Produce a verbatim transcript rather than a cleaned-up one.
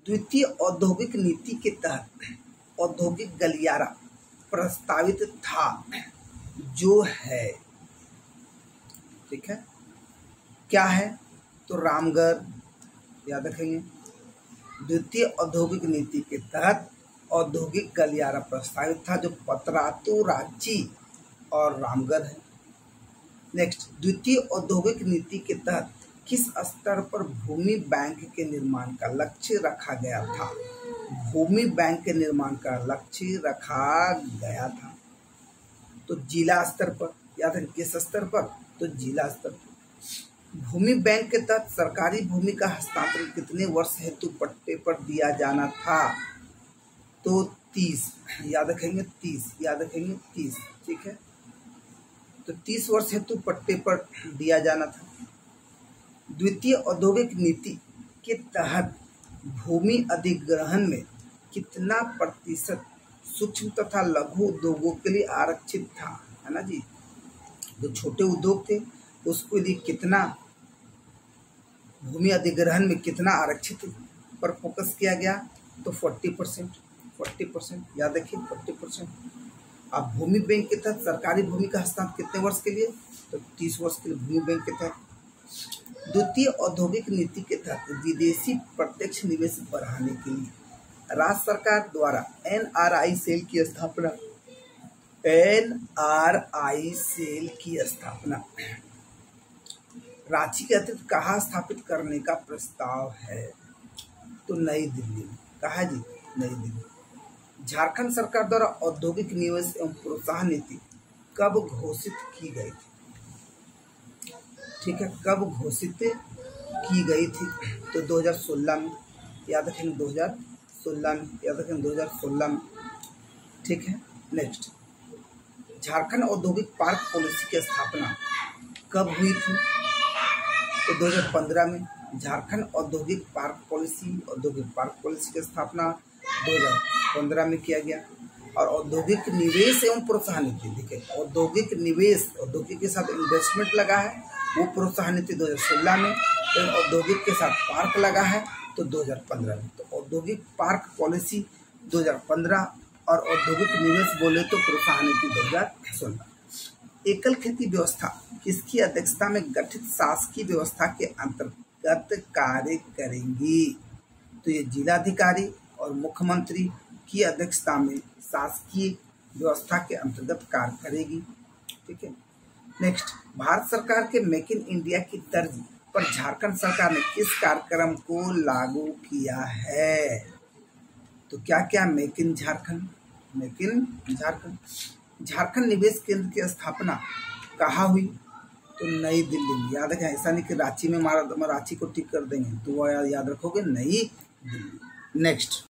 द्वितीय औद्योगिक नीति के तहत औद्योगिक गलियारा प्रस्तावित था जो है, ठीक है, क्या है? तो रामगढ़, याद रखेंगे। द्वितीय औद्योगिक नीति के तहत औद्योगिक गलियारा प्रस्तावित था जो पतरातू, रांची और रामगढ़ है। नेक्स्ट, द्वितीय औद्योगिक नीति के तहत किस स्तर पर भूमि बैंक के निर्माण का लक्ष्य रखा गया था? भूमि बैंक के निर्माण का लक्ष्य रखा गया था तो जिला स्तर पर। याद है किस स्तर पर? तो जिला स्तर पर। भूमि बैंक के तहत सरकारी भूमि का हस्तांतरण कितने वर्ष हेतु पट्टे पर दिया जाना था? तो तीस, याद रखेंगे तीस, याद रखेंगे तीस, ठीक है। तो तीस वर्ष हेतु पट्टे पर दिया जाना था। द्वितीय औद्योगिक नीति के तहत भूमि अधिग्रहण में कितना प्रतिशत सूक्ष्म तथा लघु उद्योगों के लिए आरक्षित था, है ना जी? जो छोटे उद्योग थे उसके लिए कितना भूमि अधिग्रहण में कितना आरक्षित पर फोकस किया गया? तो फोर्टी परसेंट, फोर्टी परसेंट, याद रखिए फोर्टी परसेंट। अब भूमि बैंक के तहत सरकारी भूमि का हस्तांतरण कितने वर्ष के लिए? तो तीस वर्ष के लिए भूमि बैंक के तहत। द्वितीय औद्योगिक नीति के तहत विदेशी प्रत्यक्ष निवेश बढ़ाने के लिए राज्य सरकार द्वारा एन आर आई सेल की स्थापना एन आर आई सेल की स्थापना रांची के अतिरिक्त कहाँ स्थापित करने का प्रस्ताव है? तो नई दिल्ली में। कहाँ जी? नई दिल्ली। झारखंड सरकार द्वारा औद्योगिक निवेश एवं प्रोत्साहन नीति कब घोषित की गई थी? ठीक है, कब घोषित की गई थी? तो दो हज़ार सोलह में, याद रखेंगे दो हज़ार सोलह में, याद रखेंगे दो हज़ार सोलह में, ठीक है। नेक्स्ट, झारखंड औद्योगिक पार्क पॉलिसी की स्थापना कब हुई थी? तो दो हज़ार पंद्रह में झारखंड औद्योगिक पार्क पॉलिसी औद्योगिक पार्क पॉलिसी की स्थापना दो हज़ार पंद्रह में किया गया। और औद्योगिक निवेश एवं प्रोत्साहन नीति, देखिए औद्योगिक निवेश, औद्योगिक के साथ इन्वेस्टमेंट लगा है, वो प्रोत्साहन नीति दो हज़ार सोलह में, एवं औद्योगिक के साथ पार्क लगा है तो दो हज़ार पंद्रह में। तो औद्योगिक पार्क पॉलिसी दो हज़ार पंद्रह और औद्योगिक निवेश बोले तो प्रोत्साहन नीति दो हज़ार सोलह। एकल खेती व्यवस्था किसकी अध्यक्षता में गठित शासकीय व्यवस्था के अंतर्गत कार्य करेंगी? तो ये जिलाधिकारी और मुख्यमंत्री की अध्यक्षता में शासकीय व्यवस्था के अंतर्गत कार्य करेगी, ठीक है। नेक्स्ट, भारत सरकार के मेक इन इंडिया की तर्ज पर झारखंड सरकार ने किस कार्यक्रम को लागू किया है? तो क्या क्या make in Jharkhand, make in Jharkhand. Jharkhand निवेश केंद्र की स्थापना कहाँ हुई? तो नई दिल्ली में। याद रखें, ऐसा नहीं कि रांची में मारा रांची को टिक कर देंगे, तो वो याद रखोगे नई दिल्ली। नेक्स्ट,